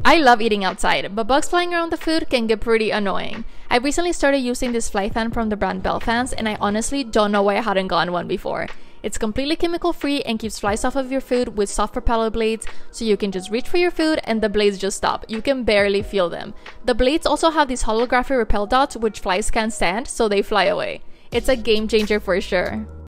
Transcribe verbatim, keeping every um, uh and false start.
I love eating outside, but bugs flying around the food can get pretty annoying. I recently started using this fly fan from the brand Bell Fans, and I honestly don't know why I hadn't gotten one before. It's completely chemical free and keeps flies off of your food with soft propeller blades, so you can just reach for your food and the blades just stop. You can barely feel them. The blades also have these holographic repel dots which flies can't stand, so they fly away. It's a game changer for sure.